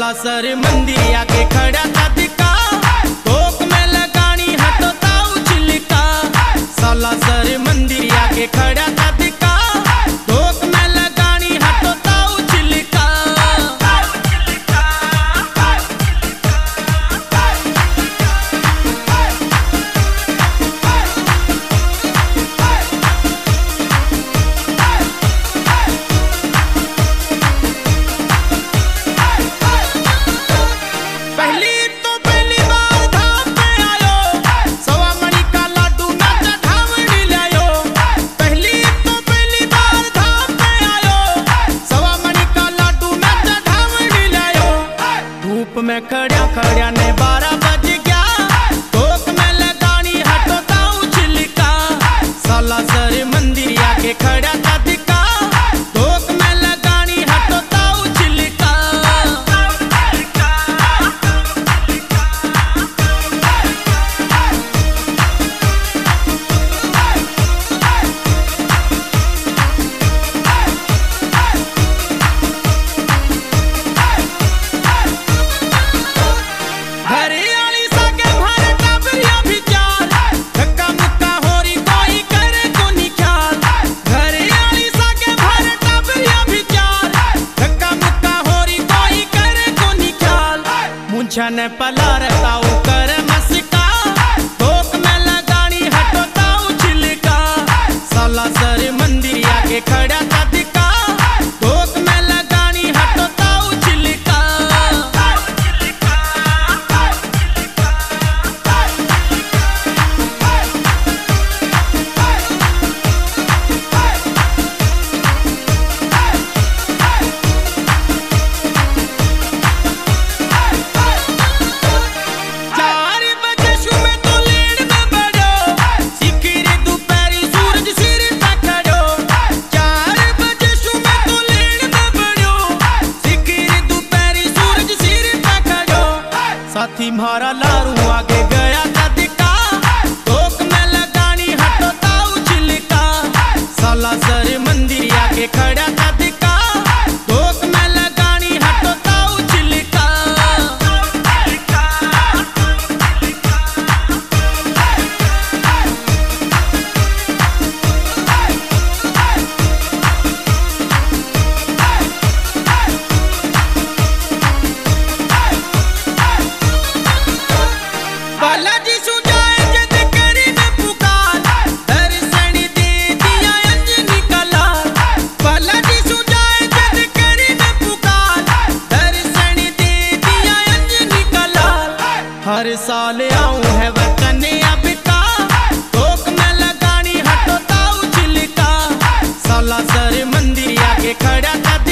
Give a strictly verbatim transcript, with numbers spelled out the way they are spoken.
सालासर मंदिर आके खड़ा था दिका, तोक में लगानी हटो ताऊ चिलिका। सालासर मंदिर आके खड़ा था दिका, तोक में लगानी हटो ताऊ चिलिका। पहली तो पहली बार धाम पे आयो, सवा मणि का लाडू ना चढ़ावनी लायो। पहली तो पहली बार धाम पे आयो, सवा मणि का लाडू ना चढ़ावनी लायो। धूप में खड़ा खड़ा ने बारह बज गया, तोक में लगानी हटो ताऊ चिलिका। सालासर मंदिर आके खड़ा था दिका, तोक में लगानी हटो ताऊ चिलिका। हरियाली साके भर टाबरिया भी चाल, धक्का मुक्का होरी कोई करे कोनी ख्याल। हरियाली साके भर टाबरिया भी चाल, धक्का मुक्का होरी कोई करे कोनी ख्याल। मुंछा ने पला रहताऊ कर मस्का, तोक में लगानी हटो ताऊ चिलिका। सालासर मंदिर आके खड़ा था दिका, तोक में लगानी हटो ताऊ चिलिका। चार बजे सुबह तो लेन में बढ़ो, सिकिरी दोपहरी सूरज सिर तक खड़ो। चार बजे सुबह तो लेन में बढ़ो, सिकिरी दोपहरी सूरज सिर तक खड़ो। साथी म्हारा लारू आगे गया था दिका, तोक में लगानी हटो ताऊ चिलिका। सालासर मंदिर आके खड़ा था दिका, तोक में लगानी हटो ताऊ चिलिका। बालाजी सुजाए जद करी में पुकार, दर्शन दे दिया अंजनी का लाल। बालाजी सुजाए जद करी में पुकार, दर्शन दे दिया अंजनी का लाल। हर साल आऊं है वतन अब का, तोक में लगानी हटो ताऊ चिलिका। सालासर मंदिर आके खड़ा था